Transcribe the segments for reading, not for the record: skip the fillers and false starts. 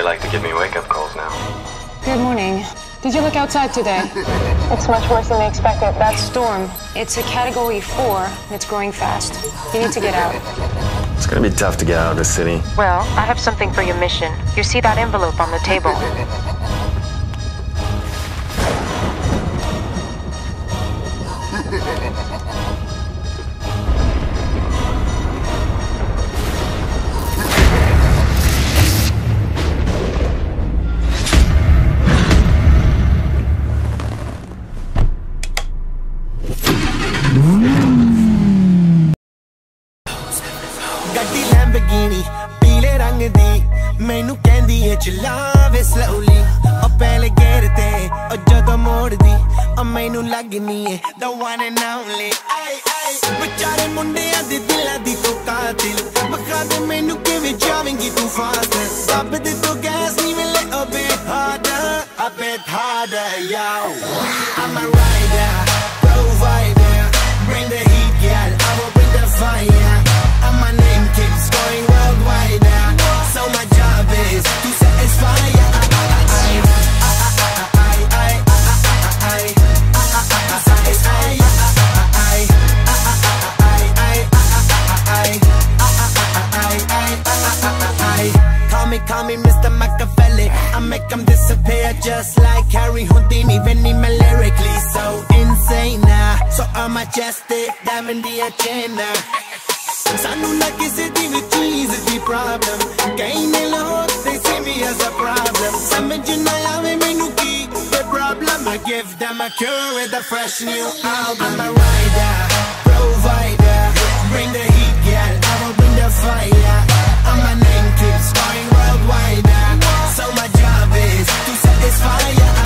like to give me wake-up calls now. Good morning. Did you look outside today? It's much worse than we expected. That storm, it's a category 4, and it's growing fast. You need to get out. It's gonna be tough to get out of the city. Well, I have something for your mission. You see that envelope on the table? ਗੱਡੀ Lamborghini ਪੀਲੇ ਰੰਗ ਦੀ ਮੈਨੂੰ ਕਹਿੰਦੀ ਏ ਚਲਾਵੇ slowly ਉਹ ਪਹਿਲੇ ਗੇਰ ਤੇ ਉਹ ਜਦੋਂ ਮੋੜਦੀ ਉਹ ਮੈਨੂੰ ਲੱਗਨੀ ਏ the one and only ਵਿਚਾਰੇ ਮੁੰਡਿਆਂ ਦੇ ਦਿਲਾਂ ਦੀ ਤੂੰ ਕਾਤਿਲ ਮਖਾ ਦੇ ਮੈਨੂੰ ਕਿਵੇਂ ਜਾਵੇਂਗੀ ਤੂੰ ਫਾਸਟ ਦੱਬ ਦੇ ਤੂੰ ਗੈਸ ਨਹੀਂ ਮਿਲੇ a bit harder yo I'm a rider provider bring the heat girl I will bring the fire and my name keeps going worldwide so my job is to satisfy Call me Mr. Machiavelli I make them disappear just like Harry Houdini Veni me lyrically so insane so I'm majestic diamond the agenda Sanu na kisi di vi cheese di problem Kahin ne log they see me as a problem Samajh na aave mainu ki the problem I give them a cure with a fresh new album I'm a rider provider bring the heat girl I will bring the fire and my name keeps going worldwide so my job is to satisfy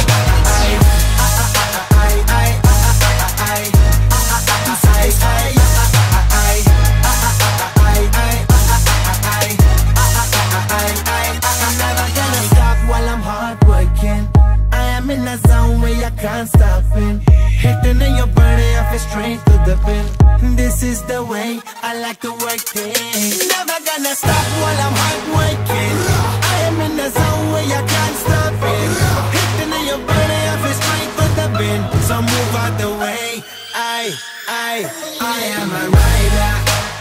in a zone where I can't stop it Hitting in your body, I feel straight to the pin This is the way I like to work things Never gonna stop while I'm hard working I am in a zone where I can't stop it Hitting in your body, I feel straight to the pin So move out the way I am a rider